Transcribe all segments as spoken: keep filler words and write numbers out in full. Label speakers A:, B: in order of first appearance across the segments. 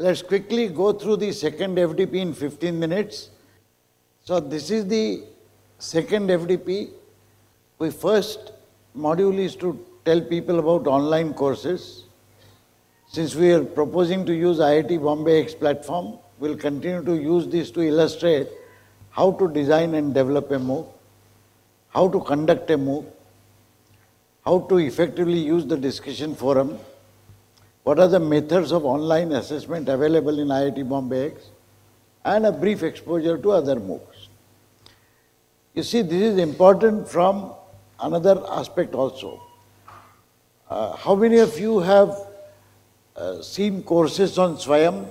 A: let's quickly go through the second F D P in fifteen minutes. So this is the second F D P. We first module is to tell people about online courses. Since we are proposing to use I I T Bombay X platform, we'll continue to use this to illustrate how to design and develop a MOOC, how to conduct a MOOC, how to effectively use the discussion forum, what are the methods of online assessment available in I I T Bombay X, and a brief exposure to other MOOCs. You see, this is important from another aspect also. Uh, how many of you have uh, seen courses on Swayam?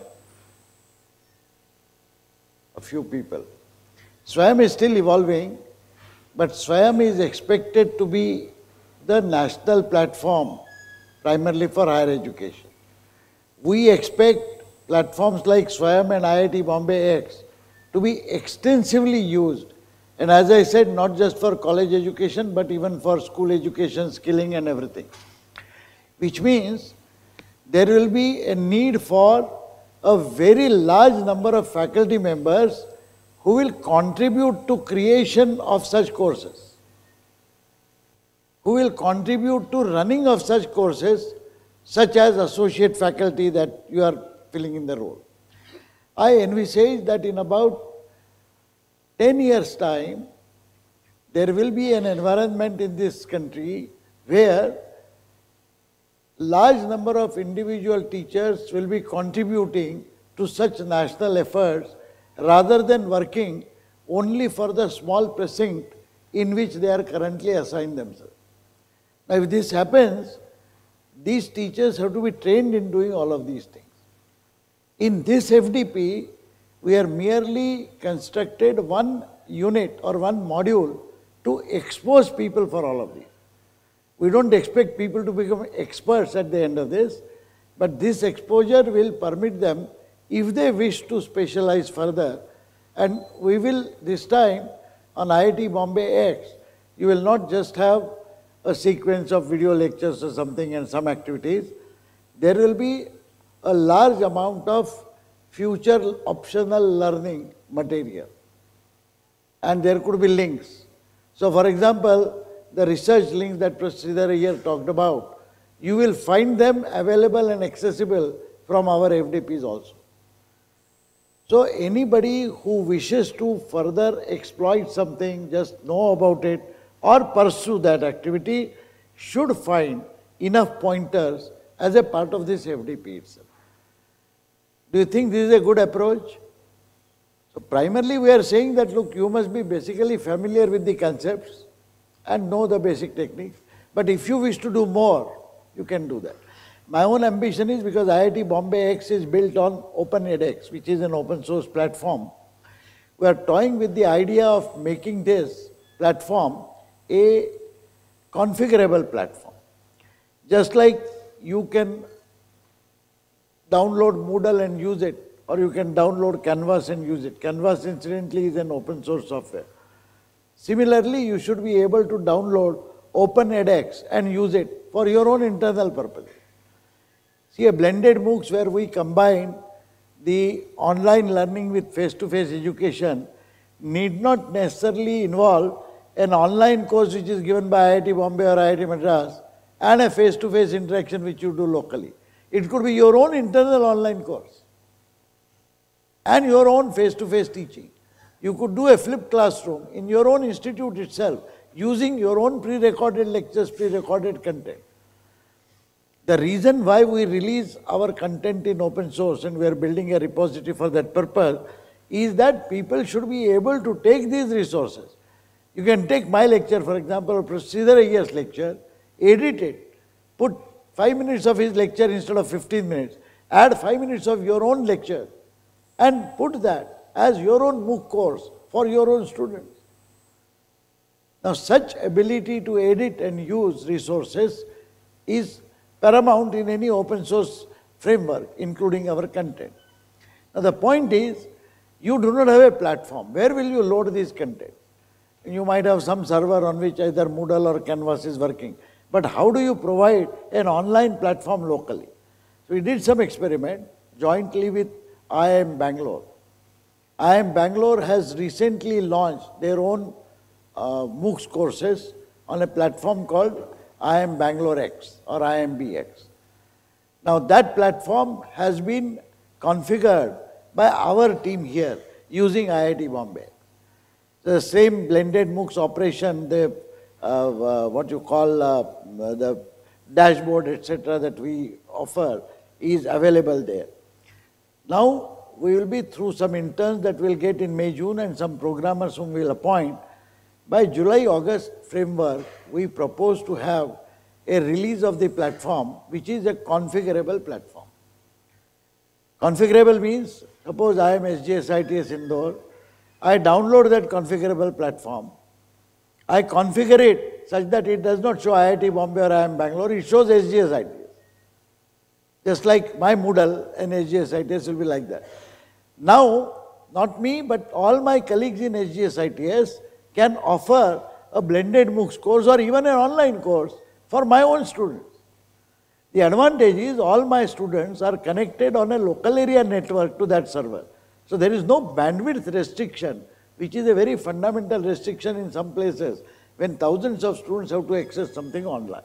A: A few people. Swayam is still evolving, but Swayam is expected to be the national platform primarily for higher education. We expect platforms like Swayam and I I T Bombay X to be extensively used, and as I said, not just for college education, but even for school education, skilling and everything. Which means there will be a need for a very large number of faculty members who will contribute to creation of such courses, who will contribute to running of such courses, such as associate faculty that you are filling in the role. I envisage that in about ten years' time, there will be an environment in this country where large number of individual teachers will be contributing to such national efforts rather than working only for the small precinct in which they are currently assigned themselves. Now, if this happens, these teachers have to be trained in doing all of these things. In this F D P, we are merely constructed one unit or one module to expose people for all of these. We don't expect people to become experts at the end of this, but this exposure will permit them, if they wish to specialize further, and we will this time on I I T Bombay X, you will not just have a sequence of video lectures or something and some activities. There will be a large amount of future optional learning material, and there could be links. So for example, the research links that Professor Sridhar here talked about, you will find them available and accessible from our F D Ps also. So anybody who wishes to further exploit something, just know about it or pursue that activity, should find enough pointers as a part of this F D P itself. Do you think this is a good approach? So primarily we are saying that, look, you must be basically familiar with the concepts and know the basic techniques. But if you wish to do more, you can do that. My own ambition is, because I I T Bombay X is built on OpenEdX, which is an open source platform, we are toying with the idea of making this platform a configurable platform. Just like you can download Moodle and use it, or you can download Canvas and use it. Canvas, incidentally, is an open source software. Similarly, you should be able to download OpenEdX and use it for your own internal purposes. See, a blended MOOCs where we combine the online learning with face-to-face education need not necessarily involve an online course which is given by I I T Bombay or I I T Madras and a face-to-face interaction which you do locally. It could be your own internal online course and your own face-to-face teaching. You could do a flipped classroom in your own institute itself using your own pre-recorded lectures, pre-recorded content. The reason why we release our content in open source and we are building a repository for that purpose is that people should be able to take these resources. You can take my lecture, for example, or Professor Sridhar Iyengar's lecture, edit it, put five minutes of his lecture instead of fifteen minutes, add five minutes of your own lecture and put that as your own MOOC course for your own students. Now, such ability to edit and use resources is paramount in any open source framework, including our content. Now, the point is, you do not have a platform. Where will you load this content? You might have some server on which either Moodle or Canvas is working. But how do you provide an online platform locally? So we did some experiment. jointly with I I M Bangalore. I I M Bangalore has recently launched their own uh, MOOCs courses on a platform called I I M Bangalore X or I I M B X. Now that platform has been configured by our team here using I I T Bombay. The same blended MOOCs operation, the uh, uh, what you call uh, the dashboard, et cetera that we offer is available there. Now we will be through some interns that we'll get in May, June and some programmers whom we'll appoint. By July, August framework, we propose to have a release of the platform which is a configurable platform. Configurable means, suppose I am S G S I T S Indore, I download that configurable platform, I configure it such that it does not show I I T Bombay or I I M Bangalore, it shows S G S I T S. Just like my Moodle and S G S I T S will be like that. Now, not me, but all my colleagues in S G S I T S can offer a blended MOOCs course or even an online course for my own students. The advantage is all my students are connected on a local area network to that server. So there is no bandwidth restriction, which is a very fundamental restriction in some places when thousands of students have to access something online.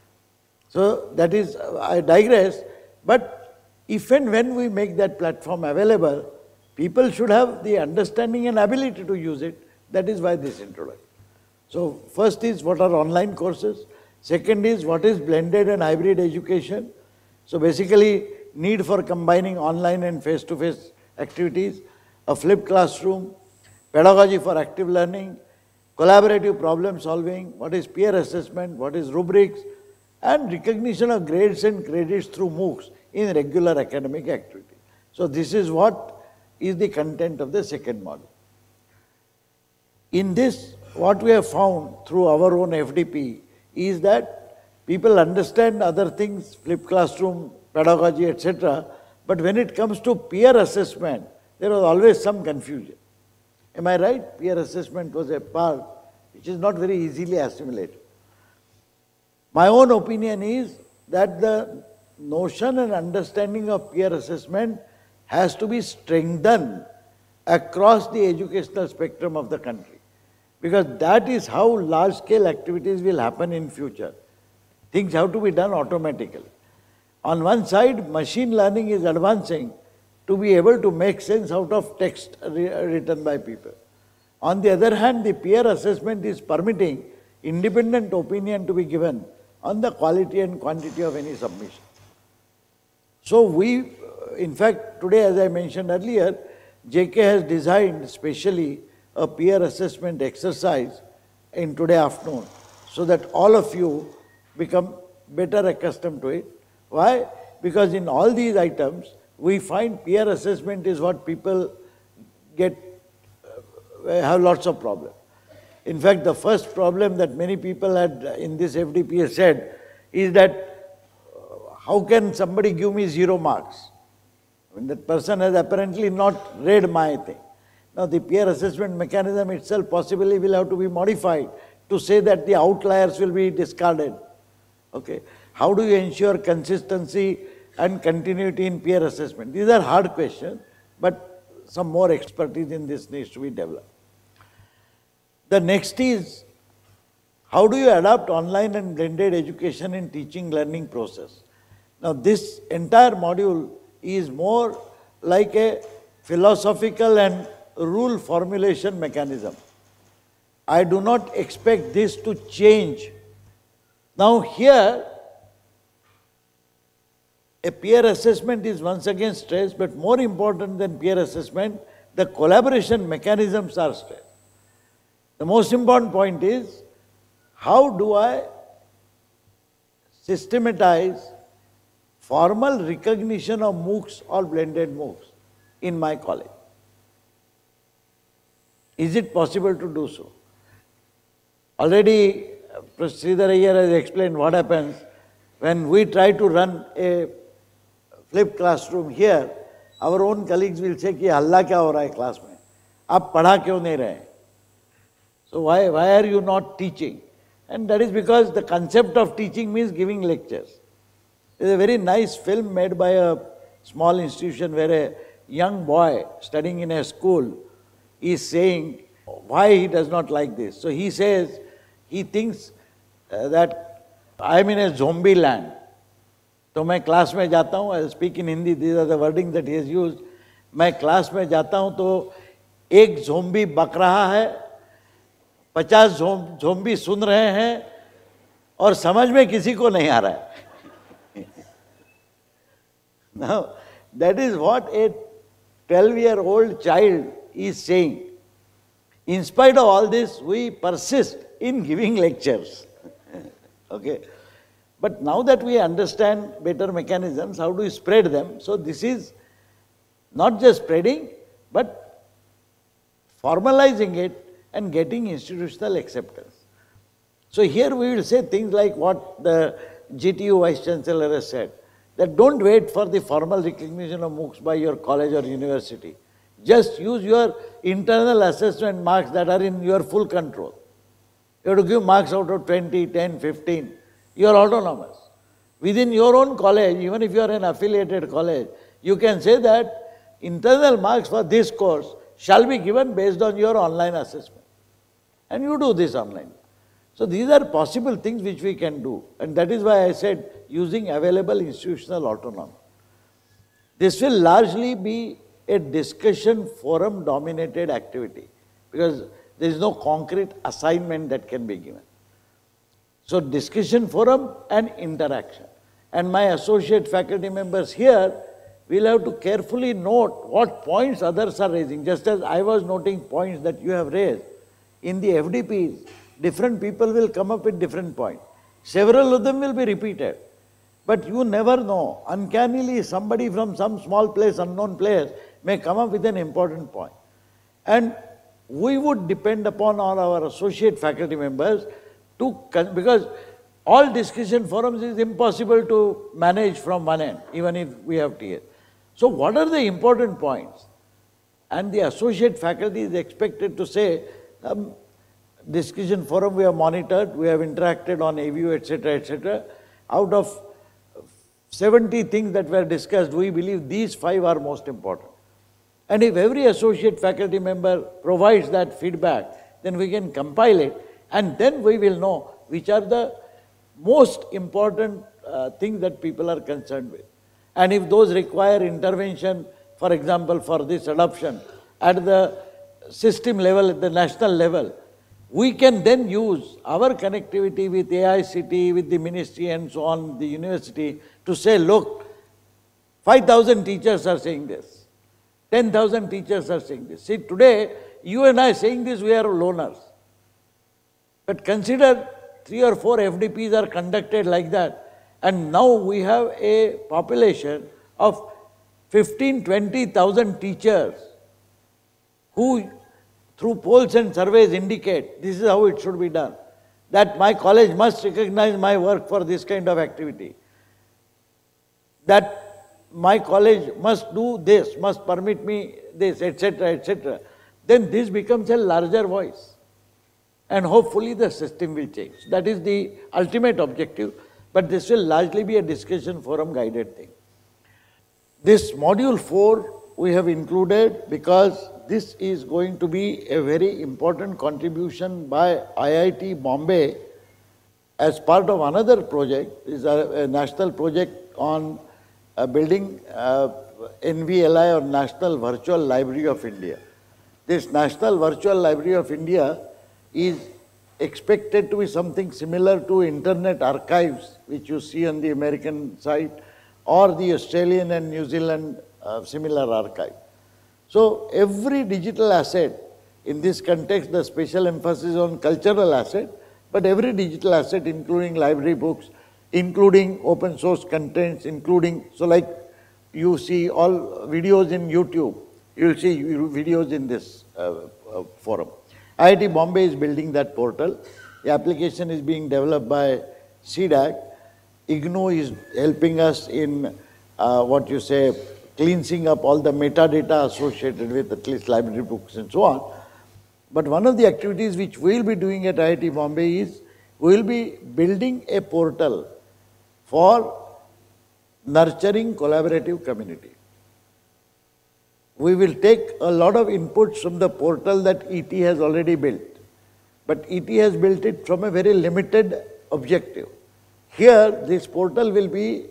A: So that is, I digress, but if and when we make that platform available, people should have the understanding and ability to use it. That is why this introduction. So first is what are online courses. Second is what is blended and hybrid education. So basically need for combining online and face-to-face activities, a flipped classroom, pedagogy for active learning, collaborative problem solving, what is peer assessment, what is rubrics, and recognition of grades and credits through MOOCs in regular academic activity. So this is what is the content of the second module. In this, what we have found through our own F D P is that people understand other things, flipped classroom, pedagogy, et cetera. But when it comes to peer assessment, there was always some confusion. Am I right? Peer assessment was a part which is not very easily assimilated. My own opinion is that the notion and understanding of peer assessment has to be strengthened across the educational spectrum of the country. Because that is how large-scale activities will happen in future. Things have to be done automatically. On one side, machine learning is advancing to be able to make sense out of text written by people. On the other hand, the peer assessment is permitting independent opinion to be given on the quality and quantity of any submission. So we, in fact, today, as I mentioned earlier, J K has designed specially a peer assessment exercise in today afternoon so that all of you become better accustomed to it. Why? Because in all these items, we find peer assessment is what people get, uh, have lots of problems. In fact, the first problem that many people had in this F D P said is that uh, how can somebody give me zero marks? When that person has apparently not read my thing. Now the peer assessment mechanism itself possibly will have to be modified to say that the outliers will be discarded. Okay. How do you ensure consistency and continuity in peer assessment? These are hard questions, but some more expertise in this needs to be developed. The next is, how do you adapt online and blended education in teaching learning process? Now this entire module is more like a philosophical and rule formulation mechanism. I do not expect this to change. Now here, a peer assessment is once again stressed, but more important than peer assessment, the collaboration mechanisms are stressed. The most important point is, how do I systematize formal recognition of MOOCs or blended MOOCs in my college? Is it possible to do so? Already, Professor Sridhar Iyer has explained what happens when we try to run a flipped classroom here. Our own colleagues will say, "Ki halla kya ho raha hai class mein? Aap padha kyun nahi rahe?" So why, why are you not teaching? And that is because the concept of teaching means giving lectures. There is a very nice film made by a small institution where a young boy studying in a school is saying why he does not like this. So he says, he thinks uh, that I am in a zombie land. तो मैं class में जाता हूँ, I speak in Hindi, these are the wording that he has used. मैं class में जाता हूँ तो एक zombie बक रहा है, पचास zombie सुन रहे हैं और समझ में किसी को नहीं आ रहा है. Now, that is what a twelve-year-old child is saying. In spite of all this, we persist in giving lectures. Okay. But now that we understand better mechanisms, how do we spread them? So this is not just spreading, but formalizing it and getting institutional acceptance. So here we will say things like what the G T U Vice Chancellor has said, that don't wait for the formal recognition of MOOCs by your college or university. Just use your internal assessment marks that are in your full control. You have to give marks out of twenty, ten, fifteen. You are autonomous. Within your own college, even if you are an affiliated college, you can say that internal marks for this course shall be given based on your online assessment. And you do this online. So these are possible things which we can do. And that is why I said using available institutional autonomy. This will largely be a discussion forum dominated activity because there is no concrete assignment that can be given. So discussion forum and interaction. And my associate faculty members here will have to carefully note what points others are raising. Just as I was noting points that you have raised, in the F D Ps, different people will come up with different points. Several of them will be repeated. But you never know. Uncannily, somebody from some small place, unknown place, may come up with an important point. And we would depend upon all our associate faculty members to, because all discussion forums is impossible to manage from one end, even if we have T A. So what are the important points? And the associate faculty is expected to say, um, discussion forum we have monitored, we have interacted on A V U, et cetera, et cetera. Out of seventy things that were discussed, we believe these five are most important. And if every associate faculty member provides that feedback, then we can compile it, and then we will know which are the most important uh, things that people are concerned with. And if those require intervention, for example, for this adoption, at the system level, at the national level, we can then use our connectivity with A I C T E, with the ministry and so on, the university, to say, look, five thousand teachers are saying this, ten thousand teachers are saying this. See, today, you and I saying this, we are loners. But consider three or four F D Ps are conducted like that, and now we have a population of fifteen, twenty thousand teachers who through polls and surveys indicate this is how it should be done, that my college must recognize my work for this kind of activity, that my college must do this, must permit me this, et cetera, et cetera. Then this becomes a larger voice. And hopefully the system will change. That is the ultimate objective, but this will largely be a discussion forum guided thing. This module four we have included because this is going to be a very important contribution by I I T Bombay as part of another project. This is a, a national project on uh, building uh, N V L I or National Virtual Library of India. This National Virtual Library of India is expected to be something similar to Internet Archives, which you see on the American side, or the Australian and New Zealand uh, similar archive. So every digital asset, in this context the special emphasis on cultural asset, but every digital asset including library books, including open source contents, including, so like you see all videos in YouTube, you will see videos in this uh, uh, forum. I I T Bombay is building that portal. The application is being developed by C DAC. I G N O is helping us in uh, what you say, cleansing up all the metadata associated with at least library books and so on. But one of the activities which we will be doing at I I T Bombay is we will be building a portal for nurturing collaborative community. We will take a lot of inputs from the portal that E T has already built. But E T has built it from a very limited objective. Here, this portal will be,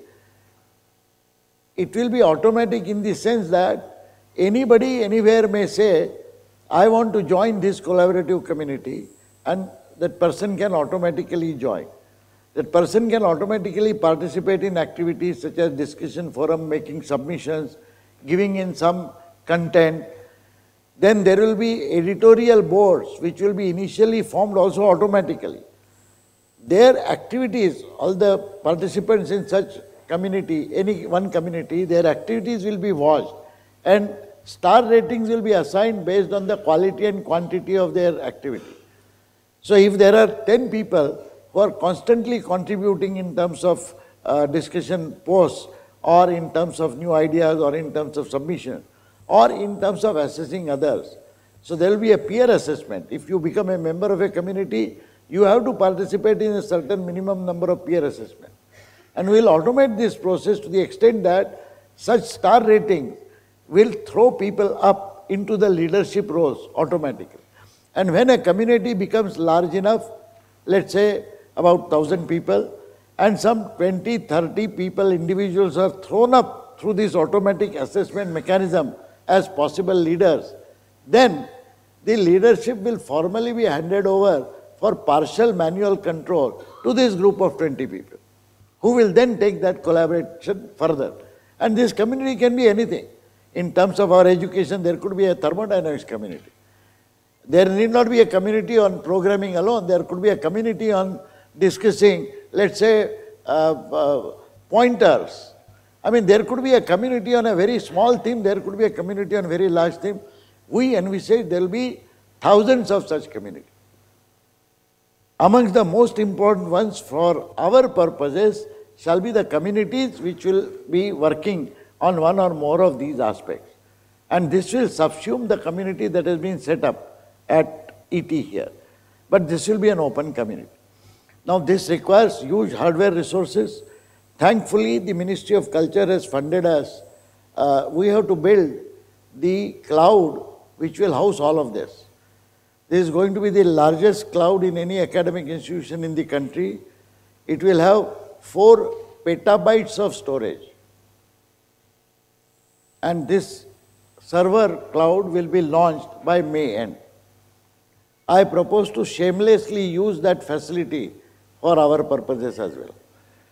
A: it will be automatic in the sense that anybody anywhere may say, I want to join this collaborative community, and that person can automatically join. That person can automatically participate in activities such as discussion forum, making submissions, giving in some content. Then there will be editorial boards which will be initially formed also automatically. Their activities, all the participants in such community, any one community, their activities will be watched and star ratings will be assigned based on the quality and quantity of their activity. So if there are ten people who are constantly contributing in terms of uh, discussion posts or in terms of new ideas or in terms of submission or in terms of assessing others. So there will be a peer assessment. If you become a member of a community, you have to participate in a certain minimum number of peer assessments. And we will automate this process to the extent that such star ratings will throw people up into the leadership roles automatically. And when a community becomes large enough, let's say about one thousand people, and some twenty, thirty people, individuals are thrown up through this automatic assessment mechanism as possible leaders, then the leadership will formally be handed over for partial manual control to this group of twenty people, who will then take that collaboration further. And this community can be anything. In terms of our education, there could be a thermodynamics community. There need not be a community on programming alone. There could be a community on discussing, let's say, uh, uh, pointers. I mean, there could be a community on a very small theme. There could be a community on a very large theme. We envisage there will be thousands of such communities. Amongst the most important ones for our purposes shall be the communities which will be working on one or more of these aspects. And this will subsume the community that has been set up at E T here. But this will be an open community. Now this requires huge hardware resources. Thankfully, the Ministry of Culture has funded us. Uh, we have to build the cloud which will house all of this. This is going to be the largest cloud in any academic institution in the country. It will have four petabytes of storage. And this server cloud will be launched by May end. I propose to shamelessly use that facility for our purposes as well.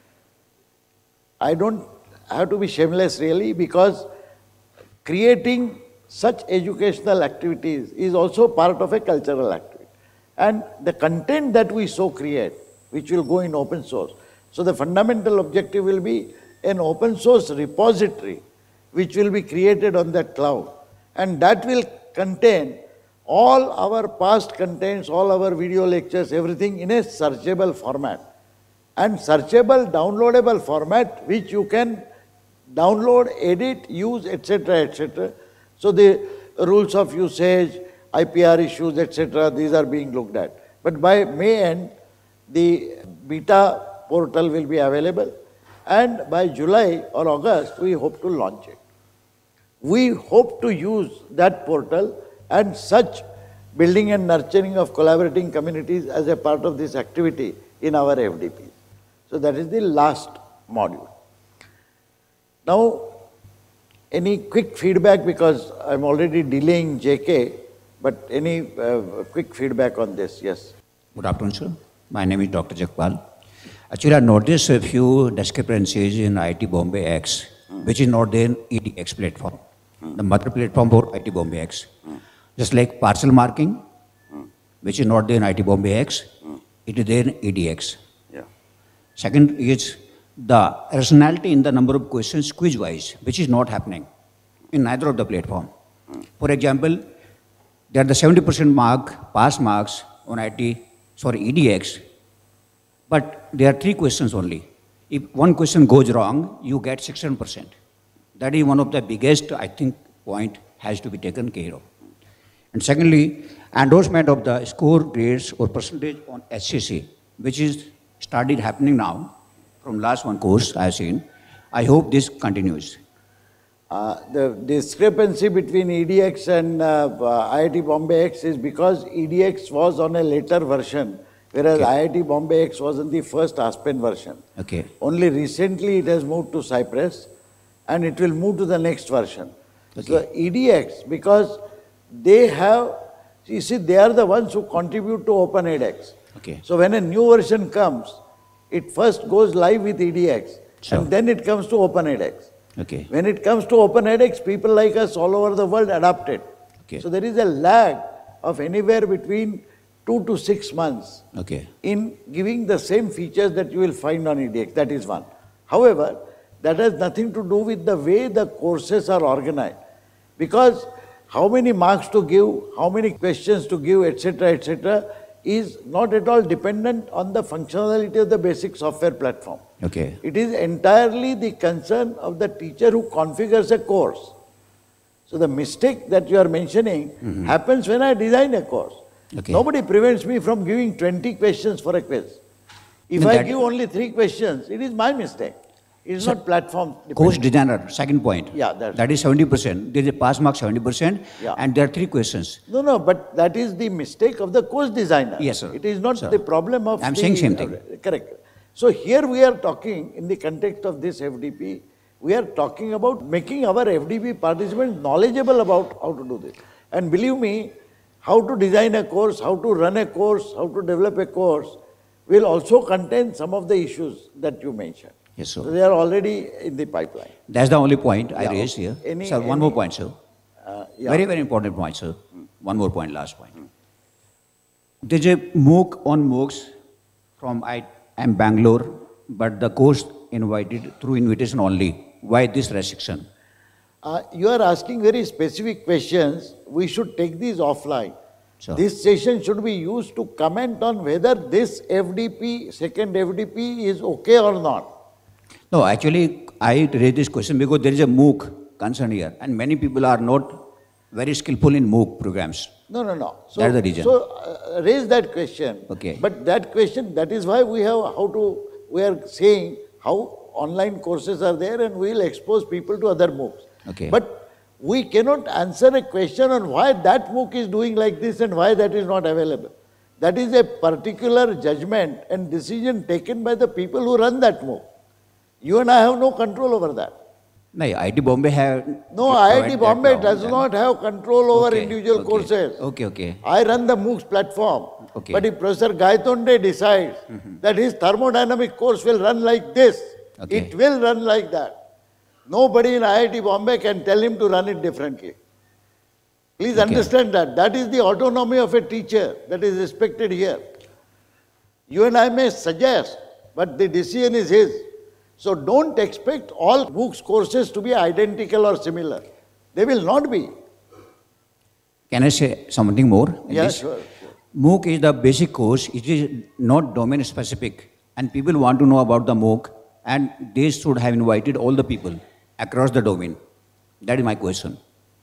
A: I don't have to be shameless really, because creating such educational activities is also part of a cultural activity. And the content that we so create, which will go in open source. So the fundamental objective will be an open source repository which will be created on that cloud. And that will contain all our past contents, all our video lectures, everything in a searchable format. And searchable, downloadable format which you can download, edit, use, et cetera, et cetera. So the rules of usage, I P R issues, et cetera, these are being looked at. But by May end, the beta portal will be available, and by July or August, we hope to launch it. We hope to use that portal and such building and nurturing of collaborating communities as a part of this activity in our F D Ps. So that is the last module. Now, any quick feedback, because I'm already delaying J K, but any uh, quick feedback on this? Yes.
B: Good afternoon, sir. My name is Doctor Jakpal. Actually, I noticed a few discrepancies in I I T Bombay X, mm. which is not there in E D X platform, mm. the mother platform for I I T Bombay X. Mm. Just like parcel marking, mm. which is not there in I I T Bombay X, mm. it is there in E D X.
A: Yeah.
B: Second is the rationality in the number of questions quiz-wise, which is not happening in neither of the platform. Mm. For example, there are the seventy percent mark, pass marks on I I T, sorry, E D X, but there are three questions only. If one question goes wrong, you get sixty percent. That is one of the biggest, I think, point has to be taken care of. And secondly, endorsement of the score grades or percentage on S C C, which is started happening now from last one course I have seen. I hope this continues.
A: Uh, the discrepancy between E D X and uh, I I T Bombay X is because E D X was on a later version, whereas
B: Okay.
A: I I T Bombay X was in the first Aspen version.
B: Okay.
A: Only recently it has moved to Cypress, and it will move to the next version.
B: Okay.
A: So E D X, because they have, you see, they are the ones who contribute to Open edX.
B: Okay.
A: So when a new version comes, it first goes live with E D X,
B: Sure.
A: and then it comes to Open edX.
B: Okay.
A: When it comes to Open edX, people like us all over the world adopt it.
B: Okay.
A: So there is a lag of anywhere between two to six months
B: Okay.
A: in giving the same features that you will find on E D X. That is one. However, that has nothing to do with the way the courses are organized. Because how many marks to give, how many questions to give, et cetera, et cetera, is not at all dependent on the functionality of the basic software platform.
B: Okay.
A: It is entirely the concern of the teacher who configures a course. So the mistake that you are mentioning
B: Mm-hmm.
A: happens when I design a course.
B: Okay.
A: Nobody prevents me from giving twenty questions for a quiz. If
B: No,
A: I
B: that-
A: give only three questions, it is my mistake. It is
B: Sir,
A: not platform
B: Course
A: dependent.
B: designer, second point.
A: Yeah, that's-
B: that is seventy percent. There is a pass mark seventy percent,
A: Yeah.
B: and there are three questions.
A: No, no, but that is the mistake of the course designer.
B: Yes, sir.
A: It is not
B: Sir.
A: the problem of
B: I'm
A: the-
B: saying same thing.
A: uh, Correct. So here we are talking, in the context of this F D P, we are talking about making our F D P participants knowledgeable about how to do this. And believe me, how to design a course, how to run a course, how to develop a course will also contain some of the issues that you mentioned.
B: Yes, sir.
A: So they are already in the pipeline.
B: That's the only point I
A: Yeah,
B: raised
A: okay.
B: here.
A: Any-
B: sir, one
A: any-
B: more point, sir.
A: Uh, yeah.
B: Very, very important point, sir. One more point, last point. There's a MOOC on MOOCs from I am Bangalore, but the course invited through invitation only. Why this restriction?
A: Uh, you are asking very specific questions. We should take these offline.
B: Sure.
A: This session should be used to comment on whether this F D P, second F D P is okay or not.
B: No, actually, I raised this question because there is a MOOC concern here, and many people are not very skillful in MOOC programs.
A: No, no, no. So,
B: That's the reason.
A: So uh, raise that question.
B: Okay.
A: But that question, that is why we have how to, we are saying how online courses are there and we will expose people to other MOOCs.
B: Okay.
A: But we cannot answer a question on why that MOOC is doing like this and why that is not available. That is a particular judgment and decision taken by the people who run that MOOC. You and I have no control over that.
B: No, I I T Bombay have...
A: No, I I T
B: provide that
A: Bombay
B: now,
A: does
B: then.
A: not have control over
B: Okay,
A: individual
B: okay,
A: courses.
B: Okay, okay.
A: I run the MOOCs platform.
B: Okay.
A: But if Professor Gaitonde decides that his thermodynamic course will run like this,
B: Okay.
A: it will run like that. Nobody in I I T Bombay can tell him to run it differently. Please
B: Okay.
A: understand that. That is the autonomy of a teacher that is respected here. You and I may suggest, but the decision is his. So don't expect all MOOCs courses to be identical or similar. They will not be.
B: Can I say something more? in
A: Yeah,
B: this?
A: sure, sure.
B: MOOC is the basic course. It is not domain specific. And people want to know about the MOOC, and they should have invited all the people across the domain. That is my question.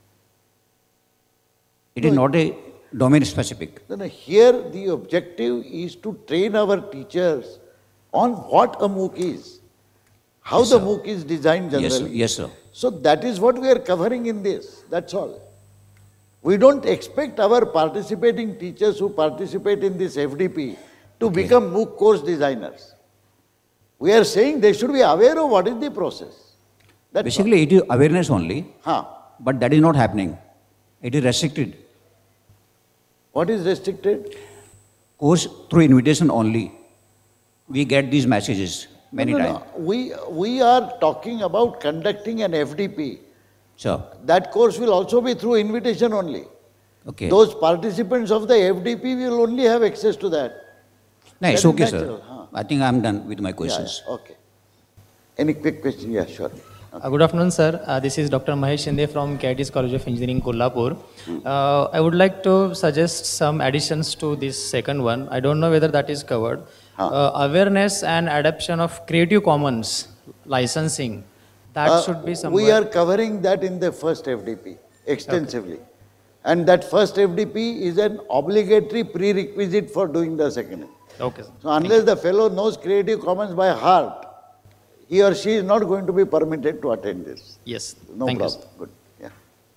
B: It is
A: No,
B: not a domain specific.
A: No, no, here the objective is to train our teachers on what a MOOC is, how
B: Yes,
A: the
B: sir.
A: MOOC is designed
B: Yes, sir.
A: generally.
B: Yes, sir.
A: So that is what we are covering in this, that's all. We don't expect our participating teachers who participate in this F D P to
B: Okay.
A: become MOOC course designers. We are saying they should be aware of what is the process. That's
B: Basically, it is awareness only,
A: all. Huh.
B: but that is not happening. It is restricted.
A: What is restricted?
B: Course through invitation only. We get these messages many
A: No, no,
B: times.
A: no. We, we are talking about conducting an F D P.
B: Sure.
A: That course will also be through invitation only.
B: Okay.
A: Those participants of the F D P will only have access to that.
B: No, it's
A: that is
B: okay,
A: natural,
B: sir.
A: huh?
B: I think I'm done with my
A: Yeah,
B: questions.
A: yeah, okay. Any quick question? Yeah, sure.
C: Uh, good afternoon, sir. Uh, this is Doctor Mahesh Shinde from K I T's College of Engineering, Kolhapur. Uh, I would like to suggest some additions to this second one. I don't know whether that is covered.
A: Huh.
C: Uh, awareness and adoption of Creative Commons licensing. That
A: Uh,
C: should be somewhere.
A: We are covering that in the first F D P extensively. And that first F D P is an obligatory prerequisite for doing the second.
C: Okay, sir.
A: So unless the fellow knows Creative Commons by heart, he or she is not going to be permitted to attend this.
C: Yes.
A: No
C: Thank
A: problem.
C: You,
A: good. Yeah.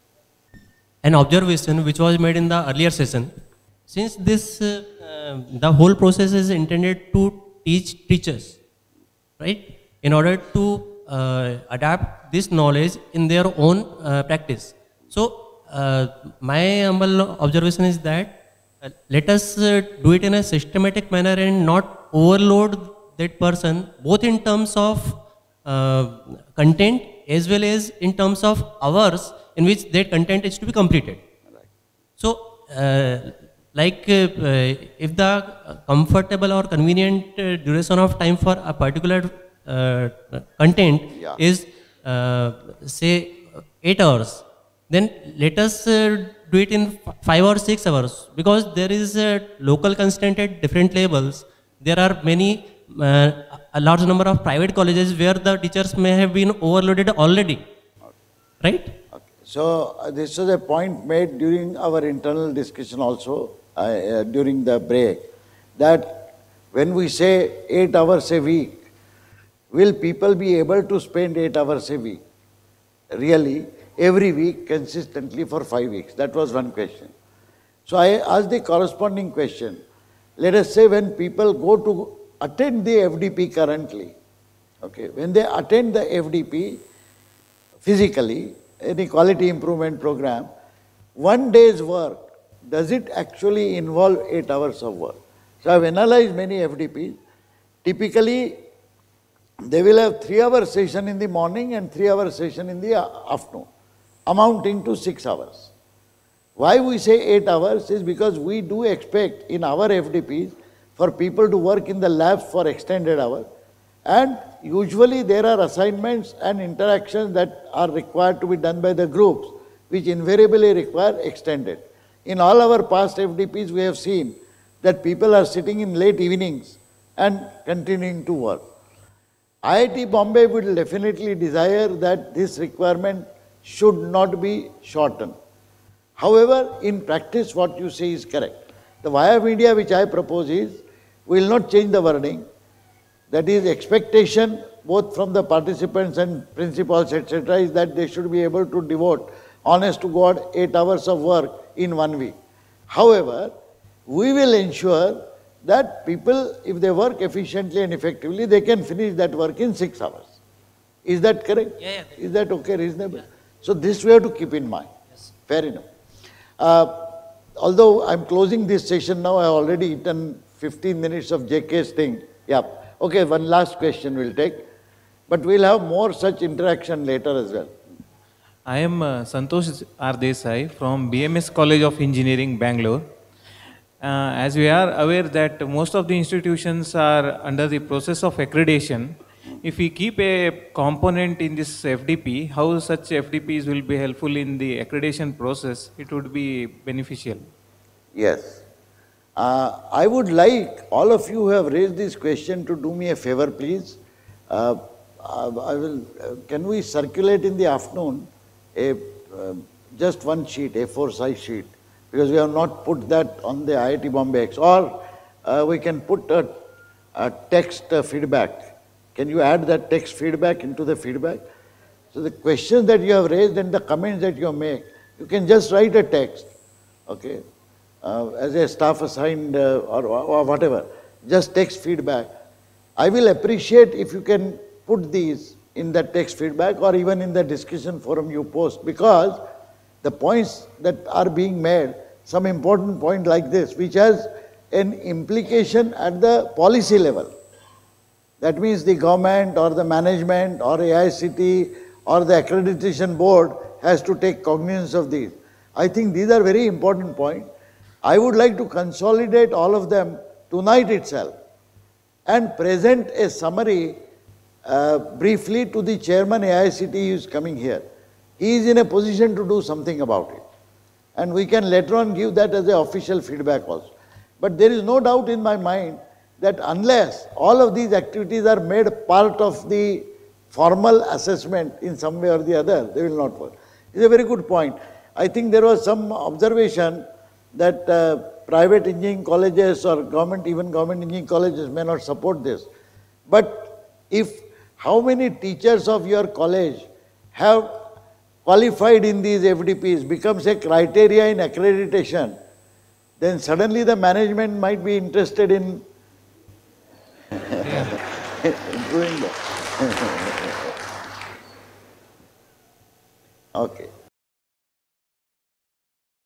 D: An observation which was made in the earlier session. Since this, uh, uh, the whole process is intended to teach teachers, right? In order to uh, adapt this knowledge in their own uh, practice. So, uh, my humble observation is that uh, let us uh, do it in a systematic manner and not overload that person, both in terms of uh, content as well as in terms of hours in which that content is to be completed. So, uh, like uh, uh, if the comfortable or convenient uh, duration of time for a particular uh, content
A: Yeah.
D: is uh, say eight hours, then let us uh, do it in f- five or six hours, because there is a local constraint at different levels. There are many, uh, a large number of private colleges where the teachers may have been overloaded already, right?
A: Okay. So uh, this was a point made during our internal discussion also, uh, uh, during the break, that when we say eight hours a week, will people be able to spend eight hours a week? Really, every week, consistently for five weeks? That was one question. So I asked the corresponding question. Let us say when people go to attend the F D P currently, okay, when they attend the F D P physically, any quality improvement program, one day's work, does it actually involve eight hours of work? So I've analyzed many F D Ps. Typically, they will have three hour session in the morning and three hour session in the afternoon, amounting to six hours. Why we say eight hours is because we do expect in our F D Ps for people to work in the labs for extended hours, and usually there are assignments and interactions that are required to be done by the groups, which invariably require extended. In all our past F D Ps, we have seen that people are sitting in late evenings and continuing to work. I I T Bombay will definitely desire that this requirement should not be shortened. However, in practice, what you say is correct. The via media which I propose is, we will not change the wording. That is, expectation both from the participants and principals, et cetera, is that they should be able to devote, honest to God, eight hours of work in one week. However, we will ensure that people, if they work efficiently and effectively, they can finish that work in six hours. Is that correct?
D: Yeah, yeah.
A: Is that okay, reasonable? Yeah. So this we have to keep in mind. Yes. Fair enough. Uh, although I'm closing this session now, I have already eaten fifteen minutes of J K's thing. Yeah. Okay, one last question we'll take. But we'll have more such interaction later as well.
E: I am uh, Santosh R. Desai from B M S College of Engineering, Bangalore. Uh, as we are aware that most of the institutions are under the process of accreditation, if we keep a component in this F D P, how such F D Ps will be helpful in the accreditation process, it would be beneficial.
A: Yes. Uh, I would like all of you who have raised this question to do me a favor, please. Uh, I will. Uh, can we circulate in the afternoon a uh, just one sheet, A four size sheet, because we have not put that on the I I T Bombay X, or uh, we can put a, a text uh, feedback. Can you add that text feedback into the feedback? So the questions that you have raised and the comments that you make, you can just write a text, okay, uh, as a staff assigned uh, or, or whatever, just text feedback. I will appreciate if you can put these in the text feedback or even in the discussion forum you post, because the points that are being made, some important point like this, which has an implication at the policy level. That means the government or the management or A I C T or the accreditation board has to take cognizance of these. I think these are very important points. I would like to consolidate all of them tonight itself and present a summary uh, briefly to the chairman A I C T who is coming here. He is in a position to do something about it. And we can later on give that as an official feedback also. But there is no doubt in my mind that unless all of these activities are made part of the formal assessment in some way or the other, they will not work. It's a very good point. I think there was some observation that uh, private engineering colleges or government, even government engineering colleges may not support this. But if how many teachers of your college have qualified in these F D Ps, becomes a criteria in accreditation, then suddenly the management might be interested in improving that. Okay.